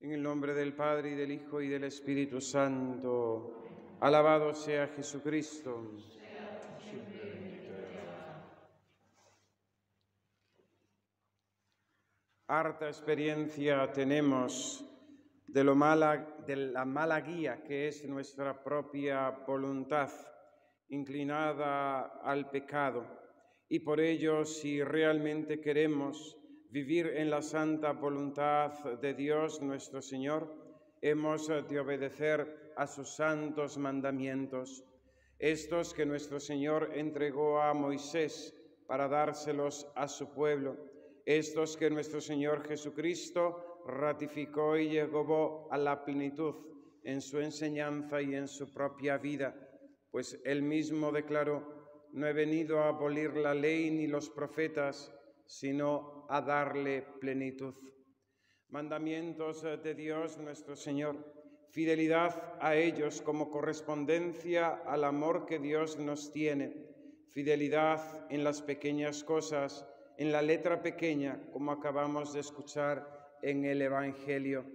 En el nombre del Padre, y del Hijo, y del Espíritu Santo. Alabado sea Jesucristo. Harta experiencia tenemos de la mala guía que es nuestra propia voluntad, inclinada al pecado. Y por ello, si realmente queremos vivir en la santa voluntad de Dios nuestro Señor, hemos de obedecer a sus santos mandamientos, estos que nuestro Señor entregó a Moisés para dárselos a su pueblo, estos que nuestro Señor Jesucristo ratificó y llegó a la plenitud en su enseñanza y en su propia vida, pues él mismo declaró: no he venido a abolir la ley ni los profetas, sino a darle plenitud. Mandamientos de Dios nuestro Señor, fidelidad a ellos como correspondencia al amor que Dios nos tiene, fidelidad en las pequeñas cosas, en la letra pequeña, como acabamos de escuchar en el Evangelio.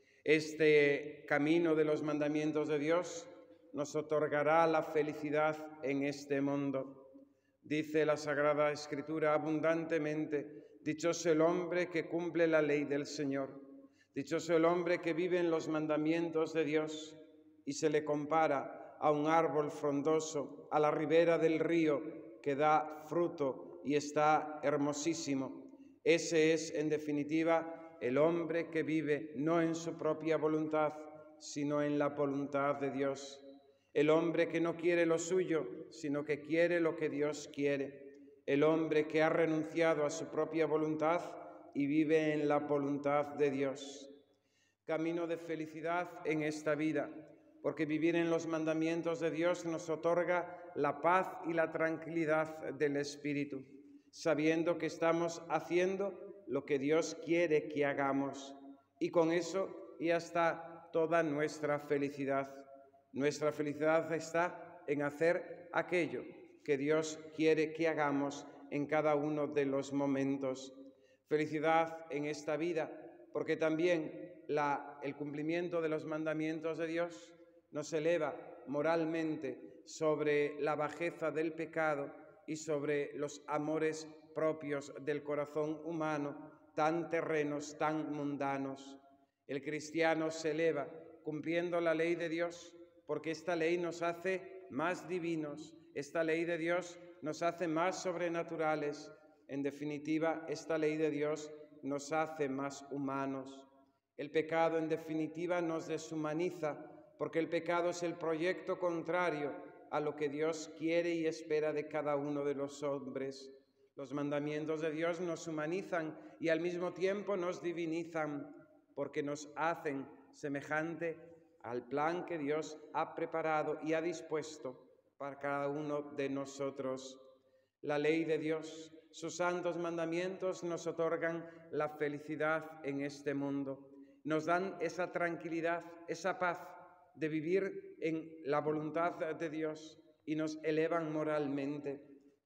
Este camino de los mandamientos de Dios nos otorgará la felicidad en este mundo. Dice la Sagrada Escritura abundantemente: dichoso el hombre que cumple la ley del Señor, dichoso el hombre que vive en los mandamientos de Dios. Y se le compara a un árbol frondoso a la ribera del río que da fruto y está hermosísimo. Ese es, en definitiva, el hombre que vive no en su propia voluntad, sino en la voluntad de Dios. El hombre que no quiere lo suyo, sino que quiere lo que Dios quiere. El hombre que ha renunciado a su propia voluntad y vive en la voluntad de Dios. Camino de felicidad en esta vida, porque vivir en los mandamientos de Dios nos otorga la paz y la tranquilidad del espíritu, sabiendo que estamos haciendo lo que Dios quiere que hagamos. Y con eso ya está toda nuestra felicidad. Nuestra felicidad está en hacer aquello que Dios quiere que hagamos en cada uno de los momentos. Felicidad en esta vida, porque también el cumplimiento de los mandamientos de Dios nos eleva moralmente sobre la bajeza del pecado y sobre los amores propios del corazón humano, tan terrenos, tan mundanos. El cristiano se eleva cumpliendo la ley de Dios, porque esta ley nos hace más divinos, esta ley de Dios nos hace más sobrenaturales. En definitiva, esta ley de Dios nos hace más humanos. El pecado, en definitiva, nos deshumaniza, porque el pecado es el proyecto contrario a lo que Dios quiere y espera de cada uno de los hombres. Los mandamientos de Dios nos humanizan y al mismo tiempo nos divinizan, porque nos hacen semejante al plan que Dios ha preparado y ha dispuesto para cada uno de nosotros. La ley de Dios, sus santos mandamientos nos otorgan la felicidad en este mundo. Nos dan esa tranquilidad, esa paz de vivir en la voluntad de Dios y nos elevan moralmente.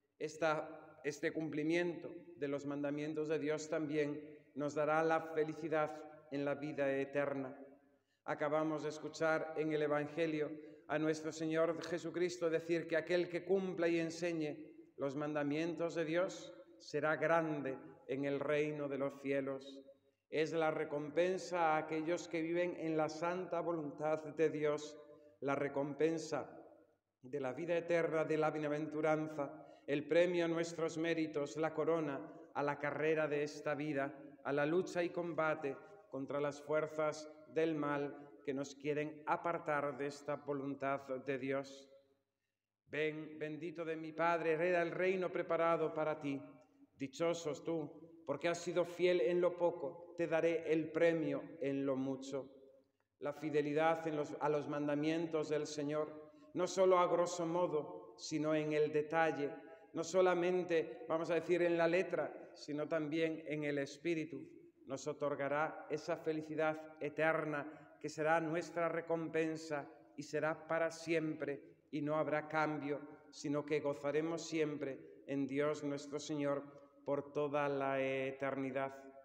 Este cumplimiento de los mandamientos de Dios también nos dará la felicidad en la vida eterna. Acabamos de escuchar en el Evangelio a nuestro Señor Jesucristo decir que aquel que cumpla y enseñe los mandamientos de Dios será grande en el reino de los cielos. Es la recompensa a aquellos que viven en la santa voluntad de Dios, la recompensa de la vida eterna, de la bienaventuranza, el premio a nuestros méritos, la corona a la carrera de esta vida, a la lucha y combate contra las fuerzas del mal que nos quieren apartar de esta voluntad de Dios. Ven, bendito de mi Padre, hereda el reino preparado para ti. Dichosos tú, porque has sido fiel en lo poco, te daré el premio en lo mucho. La fidelidad a los mandamientos del Señor, no solo a grosso modo, sino en el detalle, no solamente, vamos a decir, en la letra, sino también en el espíritu, nos otorgará esa felicidad eterna que será nuestra recompensa y será para siempre, y no habrá cambio, sino que gozaremos siempre en Dios nuestro Señor por toda la eternidad.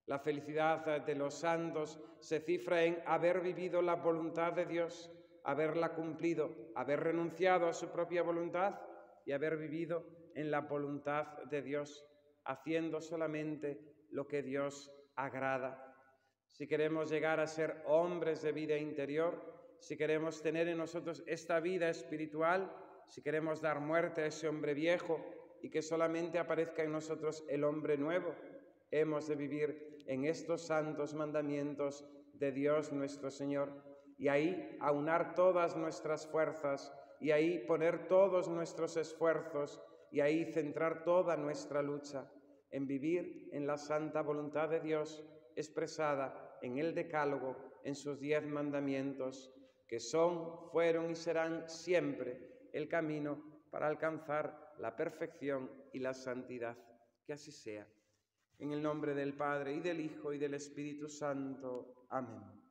La felicidad de los santos se cifra en haber vivido la voluntad de Dios, haberla cumplido, haber renunciado a su propia voluntad y haber vivido en la voluntad de Dios, haciendo solamente lo que Dios agrada. Si queremos llegar a ser hombres de vida interior, si queremos tener en nosotros esta vida espiritual, si queremos dar muerte a ese hombre viejo y que solamente aparezca en nosotros el hombre nuevo, hemos de vivir en estos santos mandamientos de Dios nuestro Señor y ahí aunar todas nuestras fuerzas y ahí poner todos nuestros esfuerzos y ahí centrar toda nuestra lucha en vivir en la santa voluntad de Dios expresada en el Decálogo, en sus 10 mandamientos, que son, fueron y serán siempre el camino para alcanzar la perfección y la santidad. Que así sea. En el nombre del Padre, y del Hijo, y del Espíritu Santo. Amén.